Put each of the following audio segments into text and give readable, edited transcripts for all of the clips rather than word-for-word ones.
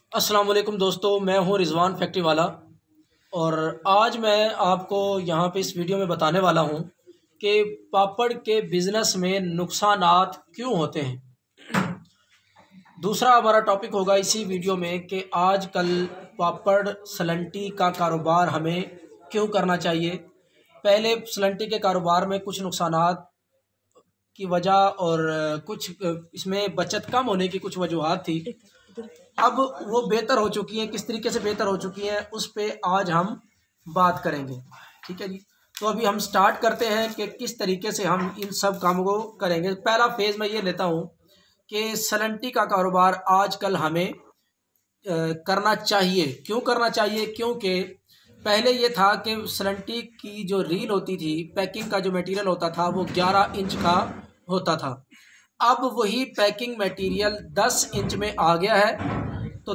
अस्सलाम वालेकुम दोस्तों, मैं हूं रिजवान फैक्ट्री वाला। और आज मैं आपको यहाँ पे इस वीडियो में बताने वाला हूं कि पापड़ के बिज़नेस में नुकसानात क्यों होते हैं। दूसरा हमारा टॉपिक होगा इसी वीडियो में कि आजकल पापड़ सलंटी का कारोबार हमें क्यों करना चाहिए। पहले सलंटी के कारोबार में कुछ नुकसानात की वजह और कुछ इसमें बचत कम होने की कुछ वजूहात थी। अब वो बेहतर हो चुकी हैं, किस तरीके से बेहतर हो चुकी हैं उस पे आज हम बात करेंगे। ठीक है जी। तो अभी हम स्टार्ट करते हैं कि किस तरीके से हम इन सब कामों को करेंगे। पहला फेज़ मैं ये लेता हूँ कि सलंटी का कारोबार आजकल हमें करना चाहिए। क्यों करना चाहिए? क्योंकि पहले ये था कि सलंटी की जो रील होती थी, पैकिंग का जो मटेरियल होता था वो 11 इंच का होता था। अब वही पैकिंग मटेरियल 10 इंच में आ गया है। तो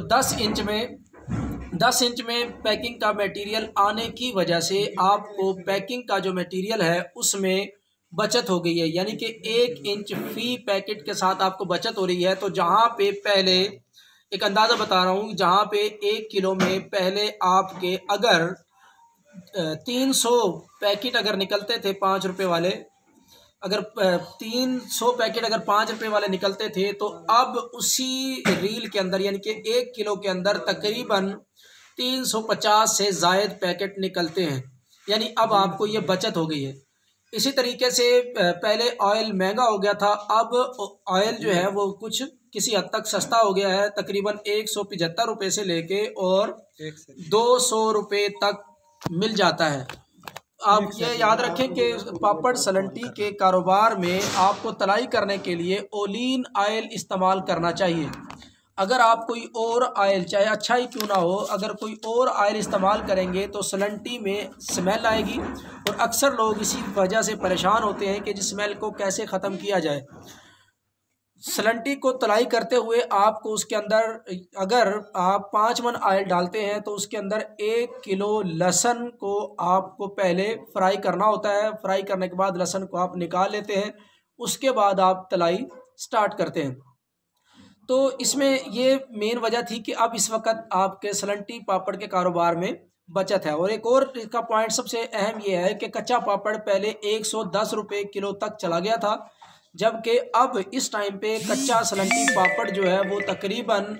10 इंच में पैकिंग का मटेरियल आने की वजह से आपको पैकिंग का जो मटेरियल है उसमें बचत हो गई है, यानी कि 1 इंच फी पैकेट के साथ आपको बचत हो रही है। तो जहाँ पे पहले एक अंदाज़ा बता रहा हूँ, जहाँ पे 1 किलो में पहले आपके अगर 300 पैकेट अगर निकलते थे 5 रुपये वाले, अगर 300 पैकेट अगर 5 रुपये वाले निकलते थे, तो अब उसी रील के अंदर यानी कि 1 किलो के अंदर तकरीबन 350 से ज़ायद पैकेट निकलते हैं। यानी अब आपको ये बचत हो गई है। इसी तरीके से पहले ऑयल महंगा हो गया था, अब ऑयल जो है वो कुछ किसी हद तक सस्ता हो गया है। तकरीबन 175 रुपये से लेके और 200 रुपये तक मिल जाता है। आप ये याद रखें कि पापड़ सलंटी के कारोबार में आपको तलाई करने के लिए ओलिन आयल इस्तेमाल करना चाहिए। अगर आप कोई और आयल, चाहे अच्छा ही क्यों ना हो, अगर कोई और आयल इस्तेमाल करेंगे तो सलंटी में स्मेल आएगी। और अक्सर लोग इसी वजह से परेशान होते हैं कि जिस स्मेल को कैसे ख़त्म किया जाए। सलंटी को तलाई करते हुए आपको उसके अंदर, अगर आप 5 मन ऑयल डालते हैं तो उसके अंदर 1 किलो लहसुन को आपको पहले फ्राई करना होता है। फ्राई करने के बाद लहसुन को आप निकाल लेते हैं, उसके बाद आप तलाई स्टार्ट करते हैं। तो इसमें ये मेन वजह थी कि अब इस वक्त आपके सलंटी पापड़ के कारोबार में बचत है। और एक और इसका पॉइंट सबसे अहम ये है कि कच्चा पापड़ पहले 110 रुपये किलो तक चला गया था, जबकि अब इस टाइम पे कच्चा सलंटी पापड़ जो है वो तकरीबन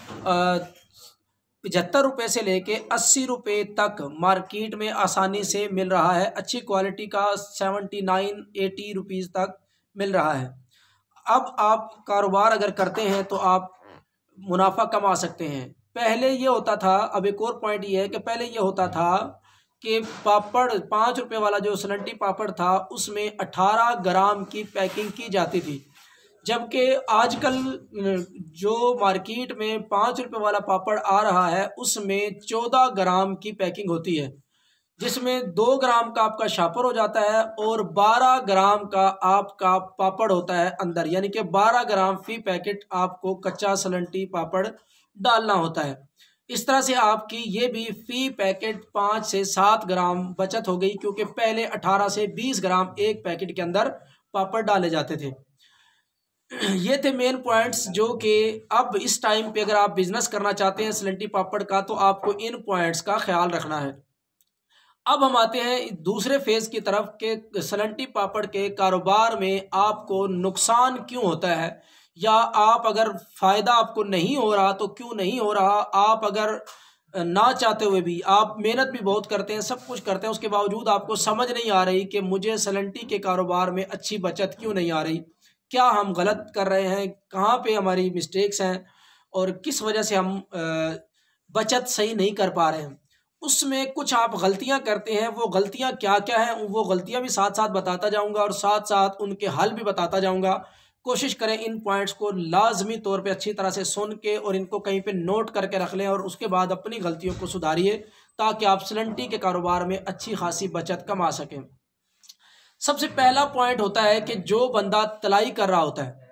75 रुपये से लेके 80 रुपये तक मार्केट में आसानी से मिल रहा है। अच्छी क्वालिटी का 79-80 रुपीज़ तक मिल रहा है। अब आप कारोबार अगर करते हैं तो आप मुनाफा कमा सकते हैं। पहले ये होता था, अब एक और पॉइंट ये है कि पहले ये होता था कि पापड़ 5 रुपये वाला जो सलंटी पापड़ था उसमें 18 ग्राम की पैकिंग की जाती थी, जबकि आजकल जो मार्केट में 5 रुपये वाला पापड़ आ रहा है उसमें 14 ग्राम की पैकिंग होती है, जिसमें 2 ग्राम का आपका शापर हो जाता है और 12 ग्राम का आपका पापड़ होता है अंदर। यानी कि 12 ग्राम फी पैकेट आपको कच्चा सलंटी पापड़ डालना होता है। इस तरह से आपकी ये भी फी पैकेट 5 से 7 ग्राम बचत हो गई, क्योंकि पहले 18 से 20 ग्राम एक पैकेट के अंदर पापड़ डाले जाते थे। ये थे मेन पॉइंट्स जो कि अब इस टाइम पे अगर आप बिजनेस करना चाहते हैं सलंटी पापड़ का तो आपको इन पॉइंट्स का ख्याल रखना है। अब हम आते हैं दूसरे फेज़ की तरफ के सलंटी पापड़ के कारोबार में आपको नुकसान क्यों होता है, या आप अगर फ़ायदा आपको नहीं हो रहा तो क्यों नहीं हो रहा। आप अगर ना चाहते हुए भी, आप मेहनत भी बहुत करते हैं, सब कुछ करते हैं, उसके बावजूद आपको समझ नहीं आ रही कि मुझे सलंटी के कारोबार में अच्छी बचत क्यों नहीं आ रही, क्या हम गलत कर रहे हैं, कहाँ पे हमारी मिस्टेक्स हैं और किस वजह से हम बचत सही नहीं कर पा रहे हैं। उसमें कुछ आप गलतियां करते हैं, वो गलतियां क्या क्या हैं वो गलतियां भी साथ साथ बताता जाऊंगा और साथ साथ उनके हल भी बताता जाऊंगा। कोशिश करें इन पॉइंट्स को लाजमी तौर पे अच्छी तरह से सुन के और इनको कहीं पे नोट करके रख लें और उसके बाद अपनी गलतियों को सुधारिए, ताकि आप सलंटी के कारोबार में अच्छी खासी बचत कमा सकें। सबसे पहला पॉइंट होता है कि जो बंदा तलाई कर रहा होता है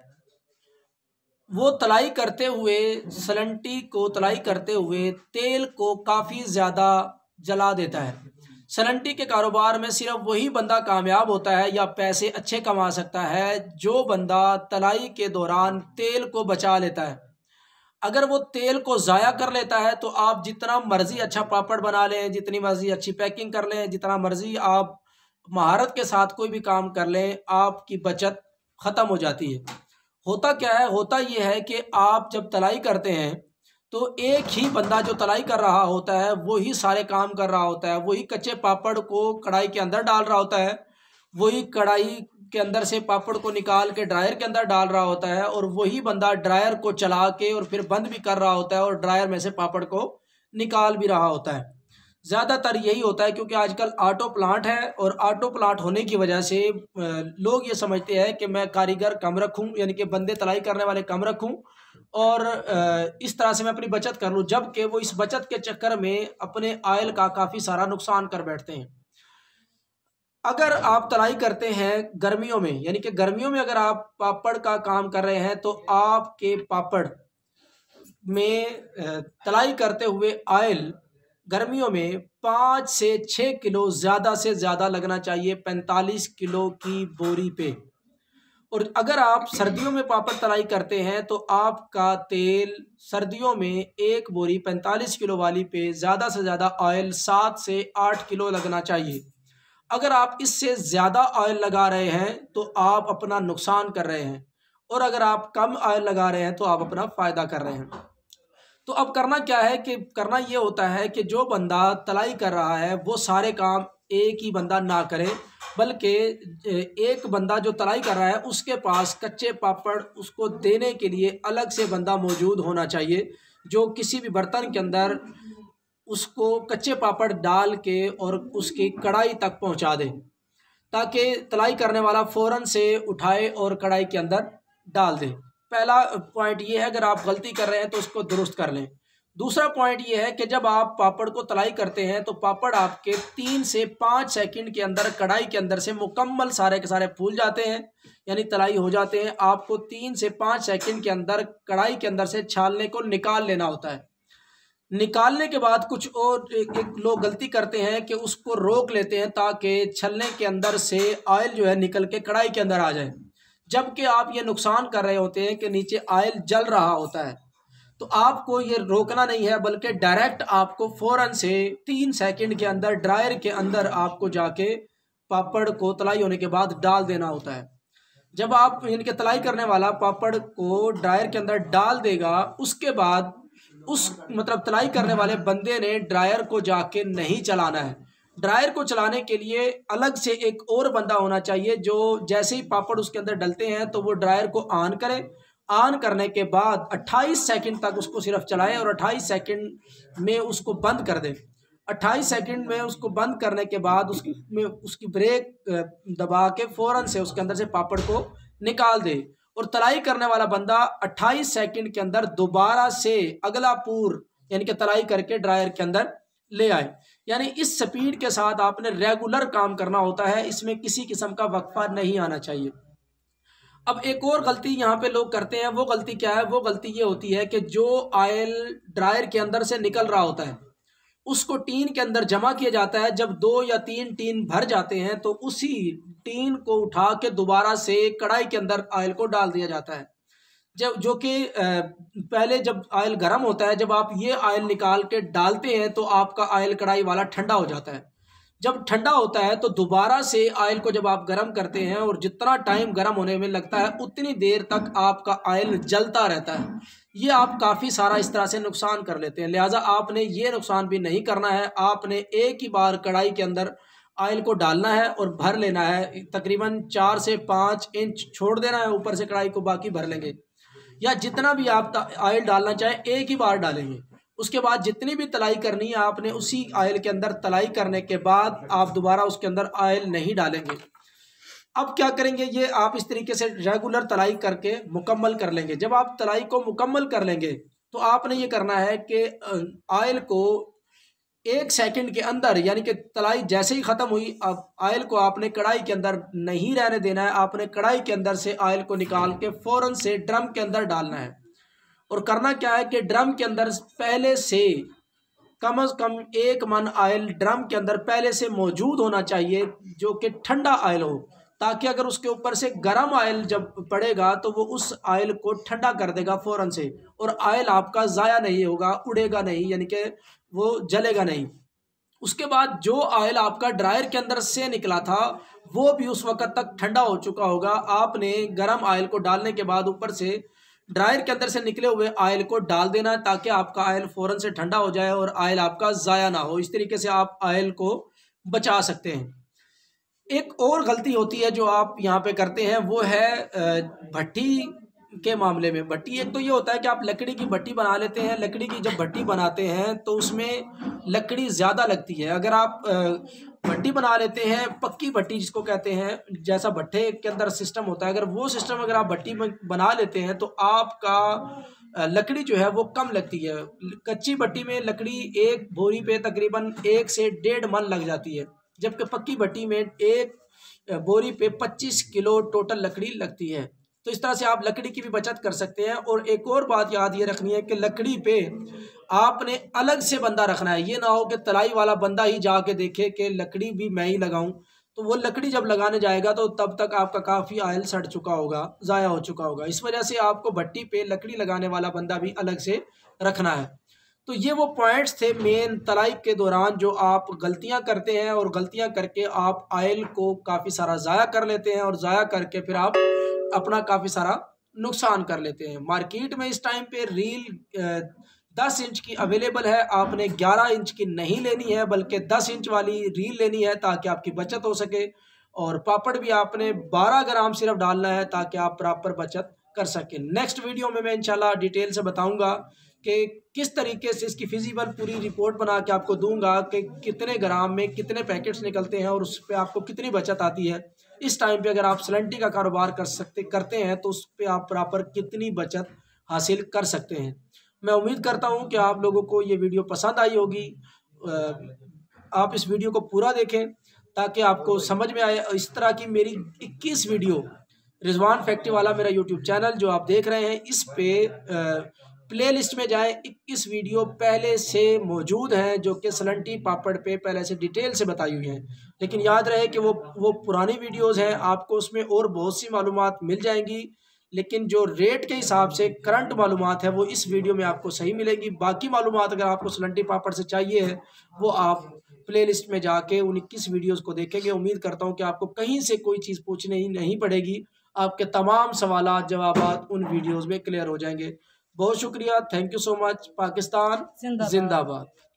वो तलाई करते हुए, सलंटी को तलाई करते हुए तेल को काफ़ी ज़्यादा जला देता है। सलंटी के कारोबार में सिर्फ वही बंदा कामयाब होता है या पैसे अच्छे कमा सकता है जो बंदा तलाई के दौरान तेल को बचा लेता है। अगर वो तेल को ज़ाया कर लेता है तो आप जितना मर्ज़ी अच्छा पापड़ बना लें, जितनी मर्ज़ी अच्छी पैकिंग कर लें, जितना मर्ज़ी आप महारत के साथ कोई भी काम कर लें, आपकी बचत ख़त्म हो जाती है। होता क्या है, होता ये है कि आप जब तलाई करते हैं तो एक ही बंदा जो तलाई कर रहा होता है वही सारे काम कर रहा होता है, वही कच्चे पापड़ को कढ़ाई के अंदर डाल रहा होता है, वही कढ़ाई के अंदर से पापड़ को निकाल के ड्रायर के अंदर डाल रहा होता है, और वही बंदा ड्रायर को चला के और फिर बंद भी कर रहा होता है और ड्रायर में से पापड़ को निकाल भी रहा होता है। ज़्यादातर यही होता है क्योंकि आजकल ऑटो प्लांट है, और ऑटो प्लांट होने की वजह से लोग ये समझते हैं कि मैं कारीगर कम रखूं, यानी कि बंदे तलाई करने वाले कम रखूं, और इस तरह से मैं अपनी बचत कर लूं, जबकि वो इस बचत के चक्कर में अपने आयल का काफ़ी सारा नुकसान कर बैठते हैं। अगर आप तलाई करते हैं गर्मियों में, यानी कि गर्मियों में अगर आप पापड़ का काम कर रहे हैं तो आपके पापड़ में तलाई करते हुए आयल गर्मियों में 5 से 6 किलो ज़्यादा से ज़्यादा लगना चाहिए 45 किलो की बोरी पे। और अगर आप सर्दियों में पापड़ तलाई करते हैं तो आपका तेल सर्दियों में एक बोरी 45 किलो वाली पे ज़्यादा से ज़्यादा ऑयल 7 से 8 किलो लगना चाहिए। अगर आप इससे ज़्यादा ऑयल लगा रहे हैं तो आप अपना नुकसान कर रहे हैं, और अगर आप कम ऑयल लगा रहे हैं तो आप अपना फ़ायदा कर रहे हैं। तो अब करना क्या है कि करना ये होता है कि जो बंदा तलाई कर रहा है वो सारे काम एक ही बंदा ना करे, बल्कि एक बंदा जो तलाई कर रहा है उसके पास कच्चे पापड़ उसको देने के लिए अलग से बंदा मौजूद होना चाहिए, जो किसी भी बर्तन के अंदर उसको कच्चे पापड़ डाल के और उसकी कढ़ाई तक पहुंचा दे, ताकि तलाई करने वाला फ़ौरन से उठाए और कढ़ाई के अंदर डाल दे। पहला पॉइंट ये है, अगर आप गलती कर रहे हैं तो उसको दुरुस्त कर लें। दूसरा पॉइंट ये है कि जब आप पापड़ को तलाई करते हैं तो पापड़ आपके 3 से 5 सेकंड के अंदर कढ़ाई के अंदर से मुकम्मल सारे के सारे फूल जाते हैं, यानी तलाई हो जाते हैं। आपको 3 से 5 सेकंड के अंदर कढ़ाई के अंदर से छालने को निकाल लेना होता है। निकालने के बाद कुछ और एक लोग गलती करते हैं कि उसको रोक लेते हैं ताकि छलने के अंदर से ऑयल जो है निकल के कढ़ाई के अंदर आ जाए, जबकि आप ये नुकसान कर रहे होते हैं कि नीचे ऑयल जल रहा होता है। तो आपको ये रोकना नहीं है, बल्कि डायरेक्ट आपको फ़ौरन से 3 सेकंड के अंदर ड्रायर के अंदर आपको जाके पापड़ को तलाई होने के बाद डाल देना होता है। जब आप इनके तलाई करने वाला पापड़ को ड्रायर के अंदर डाल देगा, उसके बाद उस मतलब तलाई करने वाले बंदे ने ड्रायर को जाके नहीं चलाना है। ड्रायर को चलाने के लिए अलग से एक और बंदा होना चाहिए, जो जैसे ही पापड़ उसके अंदर डलते हैं तो वो ड्रायर को ऑन करे। ऑन करने के बाद 28 सेकंड तक उसको सिर्फ चलाएं और 28 सेकंड में उसको बंद कर दें। 28 सेकंड में उसको बंद करने के बाद उसकी ब्रेक दबा के फ़ौरन से उसके अंदर से पापड़ को निकाल दे, और तलाई करने वाला बंदा 28 सेकंड के अंदर दोबारा से अगला पूर यानी कि तलाई करके ड्रायर के अंदर ले आए। यानी इस स्पीड के साथ आपने रेगुलर काम करना होता है, इसमें किसी किस्म का वक्फा नहीं आना चाहिए। अब एक और गलती यहाँ पे लोग करते हैं, वो गलती क्या है? वो गलती ये होती है कि जो ऑयल ड्रायर के अंदर से निकल रहा होता है उसको टीन के अंदर जमा किया जाता है। जब 2 या 3 टीन भर जाते हैं तो उसी टीन को उठा के दोबारा से कढ़ाई के अंदर ऑयल को डाल दिया जाता है, जब जो कि पहले जब ऑयल गर्म होता है, जब आप ये ऑयल निकाल के डालते हैं तो आपका ऑयल कढ़ाई वाला ठंडा हो जाता है। जब ठंडा होता है तो दोबारा से ऑयल को जब आप गर्म करते हैं, और जितना टाइम गर्म होने में लगता है उतनी देर तक आपका ऑयल जलता रहता है। ये आप काफ़ी सारा इस तरह से नुकसान कर लेते हैं। लिहाजा आपने ये नुकसान भी नहीं करना है। आपने एक ही बार कढ़ाई के अंदर ऑयल को डालना है और भर लेना है। तकरीबन 4 से 5 इंच छोड़ देना है ऊपर से कढ़ाई को, बाकी भर लेंगे, या जितना भी आप ऑयल डालना चाहें एक ही बार डालेंगे। उसके बाद जितनी भी तलाई करनी है आपने उसी ऑयल के अंदर तलाई करने के बाद आप दोबारा उसके अंदर ऑयल नहीं डालेंगे। अब क्या करेंगे, ये आप इस तरीके से रेगुलर तलाई करके मुकम्मल कर लेंगे। जब आप तलाई को मुकम्मल कर लेंगे तो आपने ये करना है कि ऑयल को 1 सेकंड के अंदर, यानी कि तलाई जैसे ही ख़त्म हुई, अब ऑयल को आपने कढ़ाई के अंदर नहीं रहने देना है। आपने कढ़ाई के अंदर से ऑयल को निकाल के फ़ौरन से ड्रम के अंदर डालना है। और करना क्या है कि ड्रम के अंदर पहले से कम से कम 1 मन ऑयल ड्रम के अंदर पहले से मौजूद होना चाहिए, जो कि ठंडा ऑयल हो, ताकि अगर उसके ऊपर से गर्म ऑयल जब पड़ेगा तो वो उस ऑयल को ठंडा कर देगा फ़ौरन से, और ऑयल आपका ज़ाया नहीं होगा, उड़ेगा नहीं, यानी कि वो जलेगा नहीं। उसके बाद जो ऑयल आपका ड्रायर के अंदर से निकला था वो भी उस वक्त तक ठंडा हो चुका होगा। आपने गर्म ऑयल को डालने के बाद ऊपर से ड्रायर के अंदर से निकले हुए ऑयल को डाल देना है, ताकि आपका ऑयल फ़ौरन से ठंडा हो जाए और ऑयल आपका ज़ाया ना हो। इस तरीके से आप ऑयल को बचा सकते हैं। एक और गलती होती है जो आप यहाँ पे करते हैं, वो है भट्टी के मामले में। भट्टी एक तो ये होता है कि आप लकड़ी की भट्टी बना लेते हैं। लकड़ी की जब भट्टी बनाते हैं तो उसमें लकड़ी ज़्यादा लगती है। अगर आप भट्टी बना लेते हैं, पक्की भट्टी जिसको कहते हैं, जैसा भट्टे के अंदर सिस्टम होता है, अगर वो सिस्टम अगर आप भट्टी बना लेते हैं तो आपका लकड़ी जो है वो कम लगती है। कच्ची भट्टी में लकड़ी एक बोरी पे तकरीबन 1 से 1.5 मन लग जाती है, जबकि पक्की भट्टी में एक बोरी पे 25 किलो टोटल लकड़ी लगती है। तो इस तरह से आप लकड़ी की भी बचत कर सकते हैं। और एक और बात याद ये रखनी है कि लकड़ी पे आपने अलग से बंदा रखना है। ये ना हो कि तलाई वाला बंदा ही जाके देखे कि लकड़ी भी मैं ही लगाऊं, तो वो लकड़ी जब लगाने जाएगा तो तब तक आपका काफ़ी ऑयल सड़ चुका होगा, ज़ाया हो चुका होगा। इस वजह से आपको भट्टी पे लकड़ी लगाने वाला बंदा भी अलग से रखना है। तो ये वो पॉइंट्स थे मेन तलाई के दौरान जो आप गलतियां करते हैं, और गलतियां करके आप ऑयल को काफ़ी सारा ज़ाया कर लेते हैं, और ज़ाया करके फिर आप अपना काफ़ी सारा नुकसान कर लेते हैं। मार्केट में इस टाइम पे रील 10 इंच की अवेलेबल है। आपने 11 इंच की नहीं लेनी है, बल्कि 10 इंच वाली रील लेनी है, ताकि आपकी बचत हो सके। और पापड़ भी आपने 12 ग्राम सिर्फ डालना है, ताकि आप प्रॉपर बचत कर सकें। नेक्स्ट वीडियो में मैं इंशाल्लाह डिटेल से बताऊंगा कि किस तरीके से इसकी फिजिबल पूरी रिपोर्ट बना के आपको दूंगा कि कितने ग्राम में कितने पैकेट्स निकलते हैं और उस पर आपको कितनी बचत आती है। इस टाइम पे अगर आप सलंटी का कारोबार करते हैं तो उस पर आप प्रॉपर कितनी बचत हासिल कर सकते हैं। मैं उम्मीद करता हूं कि आप लोगों को ये वीडियो पसंद आई होगी। आप इस वीडियो को पूरा देखें ताकि आपको समझ में आए। इस तरह की मेरी 21 वीडियो रिजवान फैक्ट्री वाला मेरा यूट्यूब चैनल जो आप देख रहे हैं, इस पे प्ले लिस्ट में जाएं। 21 वीडियो पहले से मौजूद हैं जो कि सलंटी पापड़ पे पहले से डिटेल से बताई हुई हैं। लेकिन याद रहे कि वो पुरानी वीडियोस हैं, आपको उसमें और बहुत सी मालूमात मिल जाएंगी, लेकिन जो रेट के हिसाब से करंट मालूमात है वो इस वीडियो में आपको सही मिलेगी। बाकी मालूमात अगर आपको सलंटी पापड़ से चाहिए है वो आप प्ले लिस्ट में जाके उन 21 वीडियोज़ को देखेंगे। उम्मीद करता हूँ कि आपको कहीं से कोई चीज़ पूछने ही नहीं पड़ेगी। आपके तमाम सवालात जवाबात उन वीडियोज़ में क्लियर हो जाएंगे। बहुत शुक्रिया। Thank you so much. Pakistan जिंदाबाद।